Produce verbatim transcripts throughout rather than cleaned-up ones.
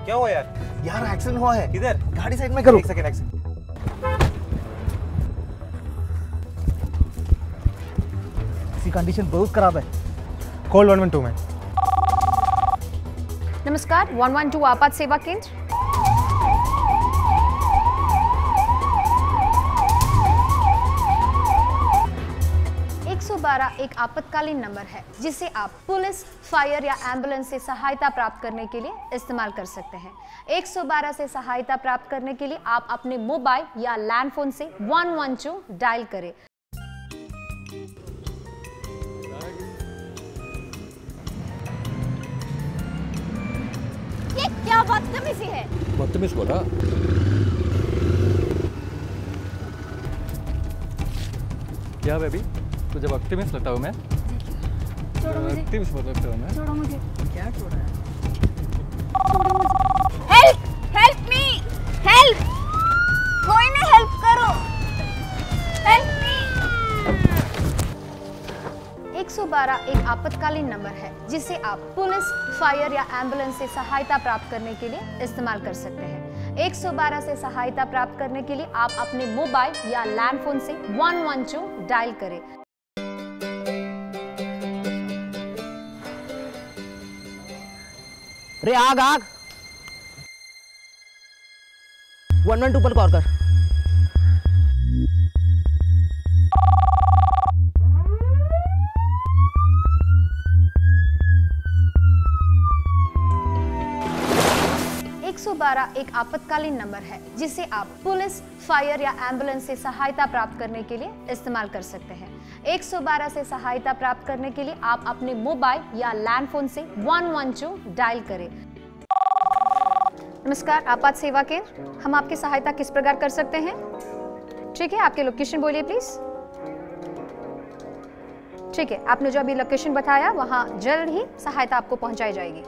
क्या हुआ यार? यार एक्सीडेंट हुआ है। किधर? गाड़ी साइड में करो। एक सेकंड, एक सेकंड। इसकी कंडीशन बहुत खराब है। कॉल वन वन टू में। नमस्कार, वन वन टू आपात सेवा केंद्र। एक सौ बारह एक आपातकालीन नंबर है जिसे आप पुलिस, फायर या एम्बुलेंस से सहायता प्राप्त करने के लिए इस्तेमाल कर सकते हैं। एक सौ बारह से सहायता प्राप्त करने के लिए आप अपने मोबाइल या लैंडफोन से वन वन टू डायल करें। ये क्या बदतमीजी है? बदतमीज बोला? क्या बेबी, तुझे बदतमीज लगता हूँ मैं? छोड़ो मुझे। बदतमीज बहुत लगता हूँ मैं? छोड़ो मुझे। क्या छोड़ा है? हेल्प! Help me! हेल्प! कोई नहीं, हेल्प करो! Help me! एक सौ बारह एक आपातकालीन नंबर है जिसे आप पुलिस, फायर या एम्बुलेंस से सहायता प्राप्त करने के लिए इस्तेमाल कर सकते हैं। एक सौ बारह से सहायता प्राप्त करने के लिए आप अपने मोबाइल या लैंडफोन से वन वन टू डायल करें। रे आग आग वन वन टू पर कॉल कर। एक सौ बारह एक आपातकालीन नंबर है जिसे आप पुलिस, फायर या एम्बुलेंस से सहायता प्राप्त करने के लिए इस्तेमाल कर सकते हैं। एक सौ बारह से सहायता प्राप्त करने के लिए आप अपने मोबाइल या लैंडफोन से वन वन टू डायल करें। नमस्कार, आपात सेवा केंद्र। हम आपकी सहायता किस प्रकार कर सकते हैं? ठीक है, आपके लोकेशन बोलिए प्लीज। ठीक है, आपने जो अभी लोकेशन बताया वहां जल्द ही सहायता आपको पहुंचाई जाएगी।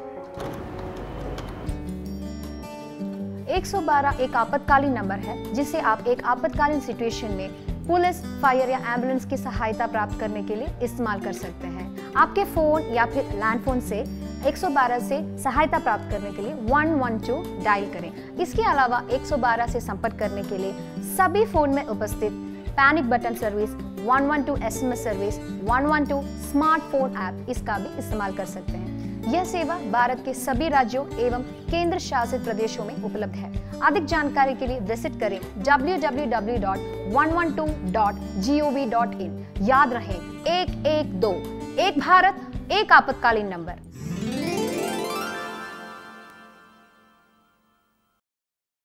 एक सौ बारह एक आपातकालीन नंबर है जिसे आप एक आपातकालीन सिचुएशन में पुलिस, फायर या एम्बुलेंस की सहायता प्राप्त करने के लिए इस्तेमाल कर सकते हैं। आपके फोन या फिर लैंडफोन से एक सौ बारह से सहायता प्राप्त करने के लिए वन वन टू डायल करें। इसके अलावा एक सौ बारह से संपर्क करने के लिए सभी फोन में उपस्थित panic button service, one one two SMS service, one one two smartphone app, इसका भी इस्तेमाल कर सकते हैं। यह सेवा भारत के सभी राज्यों एवं केंद्र शासित प्रदेशों में उपलब्ध है। अधिक जानकारी के लिए विजिट करें W W W dot one one two dot G O V dot in. याद रहे, एक एक दो, एक भारत, एक आपातकालीन नंबर।